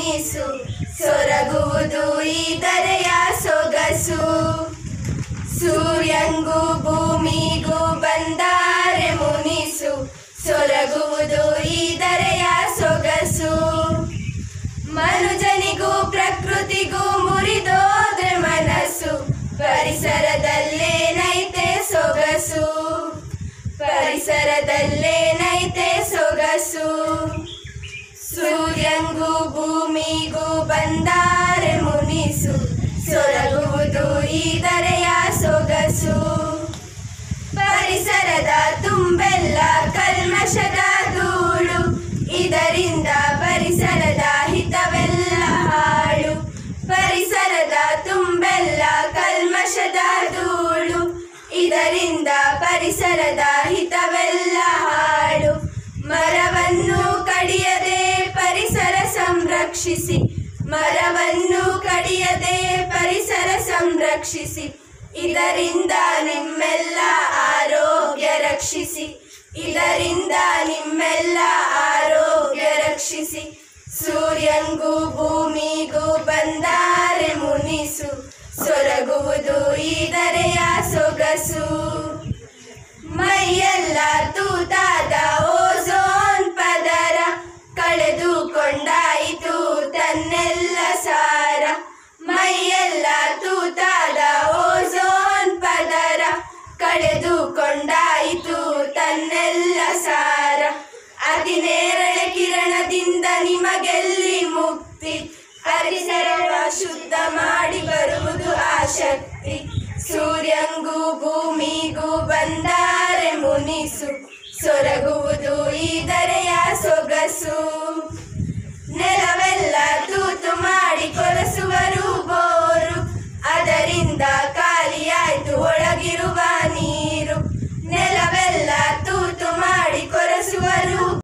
ಮುನಿಸು ಸೊರಗುವುದು ಈ ಧರೆಯ ಸೊಗಸು. ಸೂರ್ಯಂಗೂ ಭೂಮಿಗೂ ಬಂದರೆ ಮುನಿಸು ಸೊರಗುವುದು ಈ ಧರೆಯ ಸೊಗಸು. ಮನುಜನಿಗೂ ಪ್ರಕೃತಿಗೂ ಮುರಿದೋದ್ರೆ ಮನಸ್ಸು ಪರಿಸರದಲ್ಲೇನೈತೆ ಸೊಗಸು. ಪರಿಸರದಲ್ಲೇನೈತೆ ಸೊಗಸು. ಸೂರ್ಯಂಗೂ ಭೂಮಿಗೂ ಬಂದರೆ ಮುನಿಸು ಸೊರಗುವುದು ಈ ಧರೆಯ ಸೊಗಸು. ಪರಿಸರದ ತುಂಬೆಲ್ಲ ಕಲ್ಮಶದ ಧೂಳು, ಇದರಿಂದ ಪರಿಸರದ ಹಿತವೆಲ್ಲ ಹಾಳು. ಪರಿಸರದ ತುಂಬೆಲ್ಲ ಕಲ್ಮಶದ ಧೂಳು, ಇದರಿಂದ ಪರಿಸರದ ಹಿತವೆಲ್ಲ ಹಾಳು. ಮರವನ್ನು ಕಡಿಯದೆ ಪರಿಸರ ಸಂರಕ್ಷಿಸಿ, ಮರವನ್ನು ಕಡಿಯದೆ ಪರಿಸರ ಸಂರಕ್ಷಿಸಿ, ಇದರಿಂದ ನಿಮ್ಮೆಲ್ಲ ಆರೋಗ್ಯ ರಕ್ಷಿಸಿ, ಇದರಿಂದ ನಿಮ್ಮೆಲ್ಲ ಆರೋಗ್ಯ ರಕ್ಷಿಸಿ. ಸೂರ್ಯಂಗೂ ಭೂಮಿಗೂ ಬಂದರೆ ಮುನಿಸು ಸೊರಗುವುದು ಈ ಧರೆಯ ಸೊಗಸು. ಮೈಯೆಲ್ಲ ತೂತಾದ ಓಝೋನ್ ಪದರ ಕಳೆದುಕೊಂಡಾಯಿತು ತನ್ನೆಲ್ಲ ಸಾರ. ಮೈಯೆಲ್ಲ ತೂತಾದ ಓಝೋನ್ ಪದರ ಕಳೆದುಕೊಂಡಾಯಿತು ತನ್ನೆಲ್ಲ ಸಾರ. ಅತಿ ನೇರಳೆ ಕಿರಣದಿಂದ ನಿಮಗೆಲ್ಲಿ ಮುಕ್ತಿ, ಪರಿಸರ ಶುದ್ಧ ಮಾಡಿ ಬರುವುದು ಆ ಶಕ್ತಿ. ಸೂರ್ಯಂಗೂ ಭೂಮಿಗೂ ಬಂದರೆ ಮುನಿಸು ಸೊರಗುವುದು ಈ ಧರೆಯ ಸೊಗಸು.